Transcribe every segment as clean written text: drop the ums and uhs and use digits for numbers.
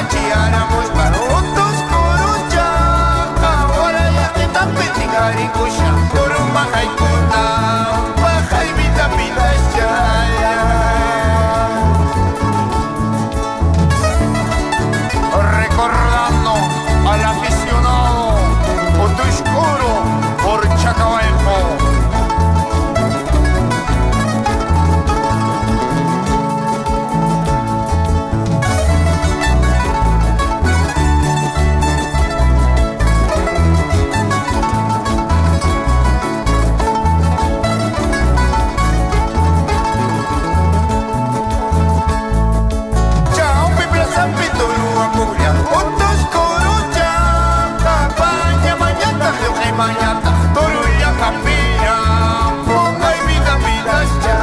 Recordando al aficionado Otushkuro por Chacabuco. Mañana, Toruya Campina, ponga y vida, vida,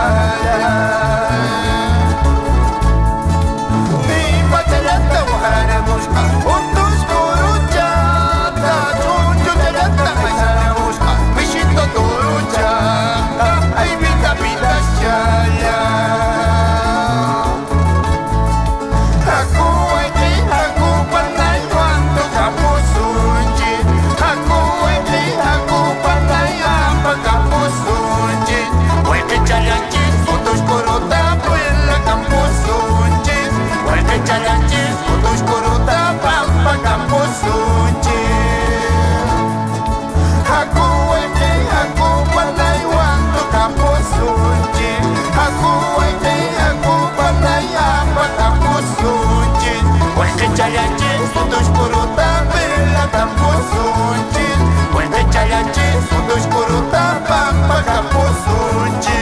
y Bachalata, Guajara, Mosca, Ottos, Coruchata, Chuncho, Chalata, Maizana, Mosca, Michito, Torucha, ay, vida, vida, Chalanches, fotos corota, bella camposunche. Cuenta chalanches, fotos corota, pampa camposunche.